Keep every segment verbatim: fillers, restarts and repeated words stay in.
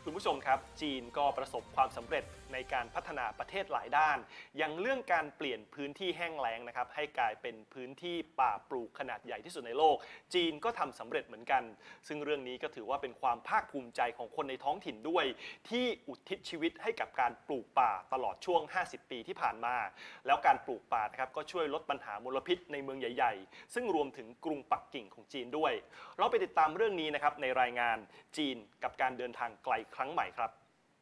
คุณผู้ชมครับจีนก็ประสบความสำเร็จในการพัฒนาประเทศหลายด้านอย่างเรื่องการเปลี่ยนพื้นที่แห้งแล้งนะครับให้กลายเป็นพื้นที่ป่าปลูกขนาดใหญ่ที่สุดในโลกจีนก็ทำสำเร็จเหมือนกันซึ่งเรื่องนี้ก็ถือว่าเป็นความภาคภูมิใจของคนในท้องถิ่นด้วยที่อุทิศชีวิตให้กับการปลูกป่าตลอดช่วงห้าสิบปีที่ผ่านมาแล้วการปลูกป่านะครับก็ช่วยลดปัญหามลพิษในเมืองใหญ่ๆซึ่งรวมถึงกรุงปักกิ่งของจีนด้วยเราไปติดตามเรื่องนี้นะครับในรายงานจีนกับการเดินทางไกลครั้งใหม่ครับ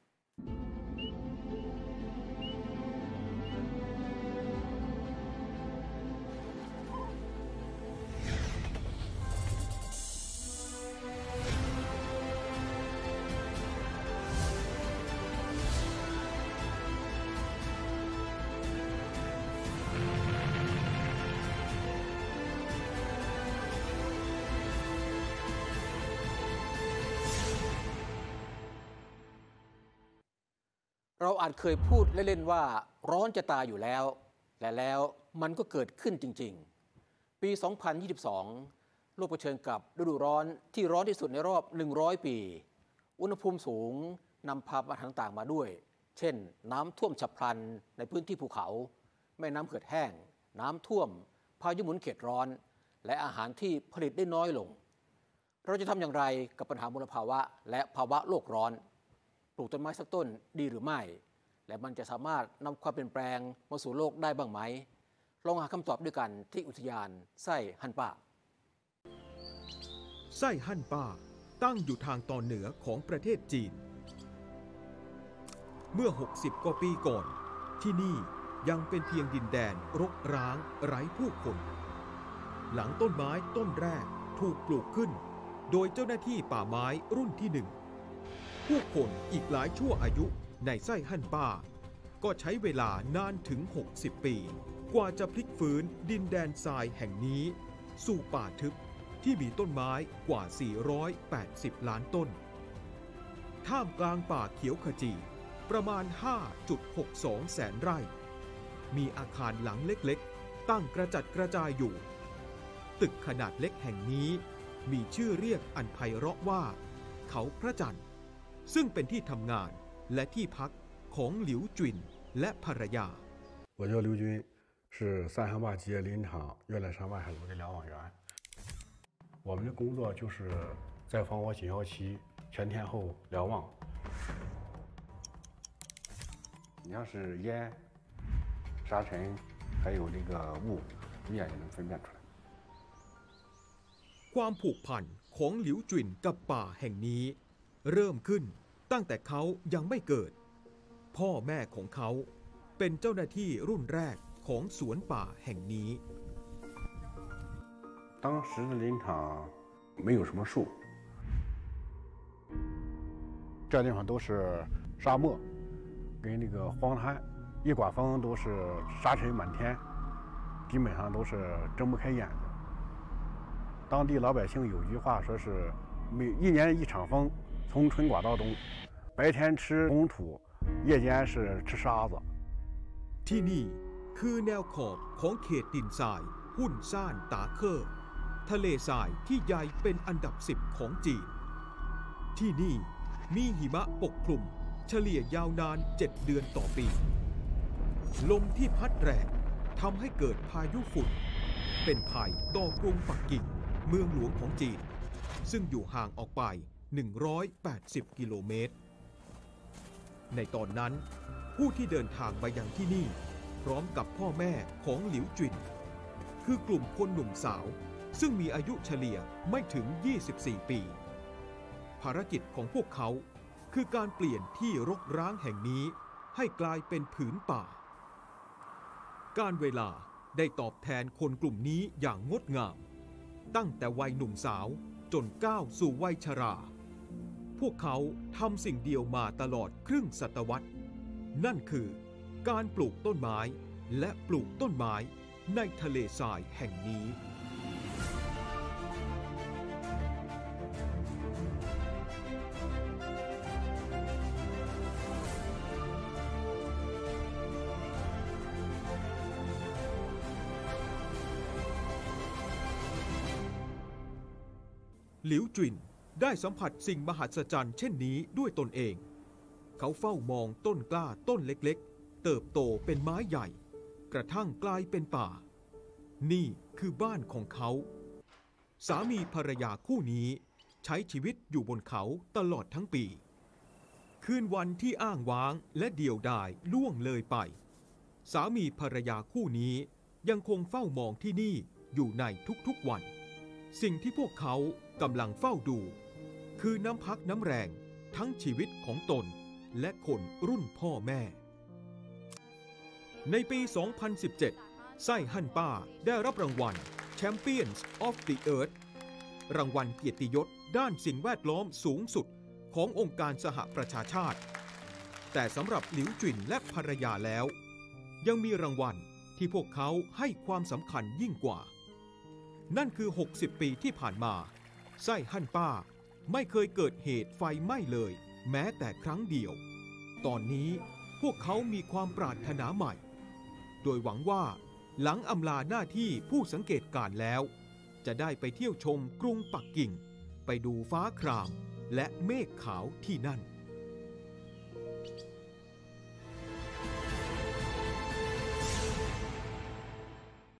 เราอาจเคยพูดเล่นๆว่าร้อนจะตายอยู่แล้วแต่แล้วมันก็เกิดขึ้นจริงๆปี สองพันยี่สิบสอง โลกเผชิญกับฤดูร้อนที่ร้อนที่สุดในรอบ หนึ่งร้อย ปี อุณหภูมิสูงนำพาปัญหาต่างๆมาด้วยเช่นน้ำท่วมฉับพลันในพื้นที่ภูเขาแม่น้ำเหือดแห้งน้ำท่วมพายุหมุนเขตร้อนและอาหารที่ผลิตได้น้อยลงเราจะทำอย่างไรกับปัญหามลภาวะและภาวะโลกร้อนปลูกต้นไม้สักต้นดีหรือไม่และมันจะสามารถนำความเปลี่ยนแปลงมาสู่โลกได้บ้างไหมลองหาคำตอบด้วยกันที่อุทยานไส้ฮั่นป้าไส้ฮั่นป้าตั้งอยู่ทางตอนเหนือของประเทศจีนเมื่อหกสิบกว่าปีก่อนที่นี่ยังเป็นเพียงดินแดนรกร้างไร้ผู้คนหลังต้นไม้ต้นแรกถูกปลูกขึ้นโดยเจ้าหน้าที่ป่าไม้รุ่นที่หนึ่งผู้คนอีกหลายชั่วอายุในไส้ฮั่นป้าก็ใช้เวลานานถึงหกสิบปีกว่าจะพลิกฟื้นดินแดนทรายแห่งนี้สู่ป่าทึบที่มีต้นไม้กว่าสี่ร้อยแปดสิบล้านต้นท่ามกลางป่าเขียวขจีประมาณ ห้าจุดหกสอง แสนไร่มีอาคารหลังเล็กๆตั้งกระจัดกระจายอยู่ตึกขนาดเล็กแห่งนี้มีชื่อเรียกอันไพเราะว่าเขาพระจันทร์ซึ่งเป็นที่ทำงานและที่พักของหลิวจุนและภรรยา我叫刘军是三乡坝吉业林场悦来山外海楼的瞭望员我们的工作就是在防火警报器全天候瞭望你像是烟沙尘还有这个雾一眼就能分辨出来ความผูกพันของหลิวจุนกับป่าแห่งนี้เริ่มขึ้นตั้งแต่เขายังไม่เกิดพ่อแม่ของเขาเป็นเจ้าหน้าที่รุ่นแรกของสวนป่าแห่งนี้当时的林场没有什么树这地方都是沙漠跟那个荒滩一刮风都是沙尘满天基本上都是睁不开眼的当地老百姓有句话说是每一年一场风从春刮到冬白天吃红土夜间是吃沙子ที่นี่คือแนวขอบของเขตดินทรายหุ่นซ่านตาเคอร์ทะเลทรายที่ใหญ่เป็นอันดับสิบของจีนที่นี่มีหิมะปกคลุมเฉลี่ยยาวนานเจ็ดเดือนต่อปีลมที่พัดแรงทำให้เกิดพายุฝุ่นเป็นภัยต่อกรุงปักกิ่งเมืองหลวงของจีนซึ่งอยู่ห่างออกไปหนึ่งร้อยแปดสิบกิโลเมตรในตอนนั้นผู้ที่เดินทางมายังที่นี่พร้อมกับพ่อแม่ของหลิวจุนคือกลุ่มคนหนุ่มสาวซึ่งมีอายุเฉลี่ยไม่ถึงยี่สิบสี่ปีภารกิจของพวกเขาคือการเปลี่ยนที่รกร้างแห่งนี้ให้กลายเป็นผืนป่าการเวลาได้ตอบแทนคนกลุ่มนี้อย่างงดงามตั้งแต่วัยหนุ่มสาวจนก้าวสู่วัยชราพวกเขาทำสิ่งเดียวมาตลอดครึ่งศตวรรษนั่นคือการปลูกต้นไม้และปลูกต้นไม้ในทะเลทรายแห่งนี้หลิวจุนได้สัมผัสสิ่งมหัศจรรย์เช่นนี้ด้วยตนเองเขาเฝ้ามองต้นกล้าต้นเล็กๆเติบโตเป็นไม้ใหญ่กระทั่งกลายเป็นป่านี่คือบ้านของเขาสามีภรรยาคู่นี้ใช้ชีวิตอยู่บนเขาตลอดทั้งปีคืนวันที่อ้างว้างและเดี่ยวดายล่วงเลยไปสามีภรรยาคู่นี้ยังคงเฝ้ามองที่นี่อยู่ในทุกๆวันสิ่งที่พวกเขากำลังเฝ้าดูคือน้ำพักน้ำแรงทั้งชีวิตของตนและคนรุ่นพ่อแม่ในปี สองพันสิบเจ็ด ไส้ฮั่นป้าได้รับรางวัล Champions of the Earth รางวัลเกียรติยศด้านสิ่งแวดล้อมสูงสุดขององค์การสหประชาชาติแต่สำหรับหลิวจุนและภรรยาแล้วยังมีรางวัลที่พวกเขาให้ความสำคัญยิ่งกว่านั่นคือหกสิบปีที่ผ่านมาไส้ฮั่นป้าไม่เคยเกิดเหตุไฟไหม้เลยแม้แต่ครั้งเดียวตอนนี้พวกเขามีความปรารถนาใหม่โดยหวังว่าหลังอำลาหน้าที่ผู้สังเกตการณ์แล้วจะได้ไปเที่ยวชมกรุงปักกิ่งไปดูฟ้าครามและเมฆขาวที่นั่น